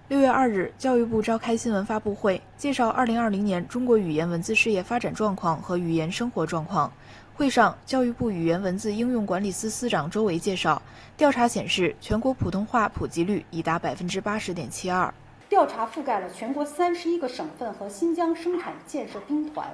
6月2日，教育部召开新闻发布会，介绍2020年中国语言文字事业发展状况和语言生活状况。会上，教育部语言文字应用管理司司长周维介绍，调查显示，全国普通话普及率已达80.72%。 调查覆盖了全国31个省份和新疆生产建设兵团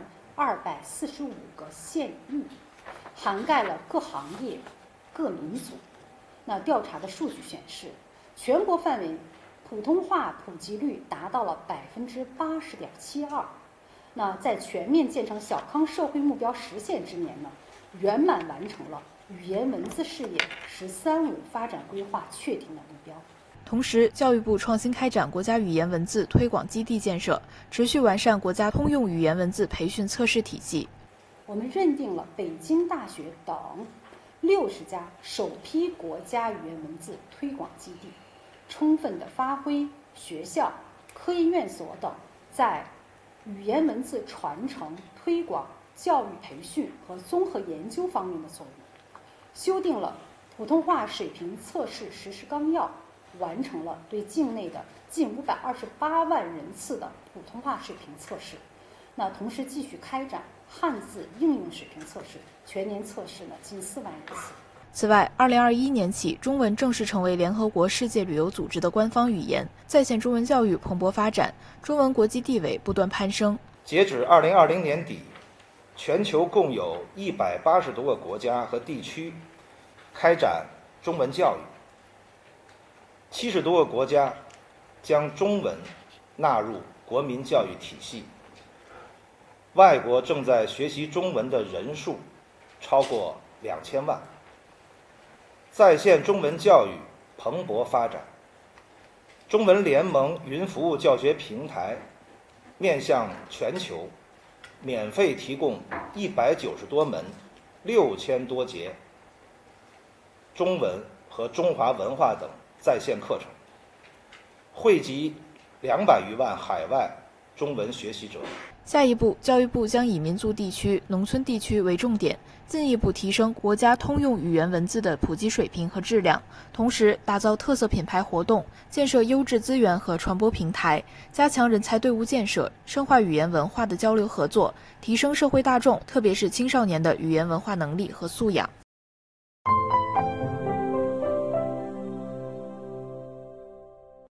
245个县域，涵盖了各行业、各民族。那调查的数据显示，全国范围普通话普及率达到了80.72%。那在全面建成小康社会目标实现之年呢，圆满完成了语言文字事业“十三五”发展规划确定的目标。 同时，教育部创新开展国家语言文字推广基地建设，持续完善国家通用语言文字培训测试体系。 我们认定了北京大学等60家首批国家语言文字推广基地，充分地发挥学校、科研院所等在语言文字传承、推广、教育培训和综合研究方面的作用，修订了普通话水平测试实施纲要，完成了对境内的近528万人次的普通话水平测试。那同时继续开展汉字应用水平测试，全年测试近4万人次。 此外，2021年起，中文正式成为联合国世界旅游组织的官方语言，在线中文教育蓬勃发展，中文国际地位不断攀升。 截止2020年底，全球共有180多个国家和地区开展中文教育，70多个国家将中文纳入国民教育体系，外国正在学习中文的人数超过2000万。在线中文教育蓬勃发展，中文联盟云服务教学平台面向全球，免费提供190多门、6000多节中文和中华文化等在线课程，惠及200余万海外中文学习者。 下一步，教育部将以民族地区、农村地区为重点，进一步提升国家通用语言文字的普及水平和质量，同时打造特色品牌活动，建设优质资源和传播平台，加强人才队伍建设，深化语言文化的交流合作，提升社会大众，特别是青少年的语言文化能力和素养。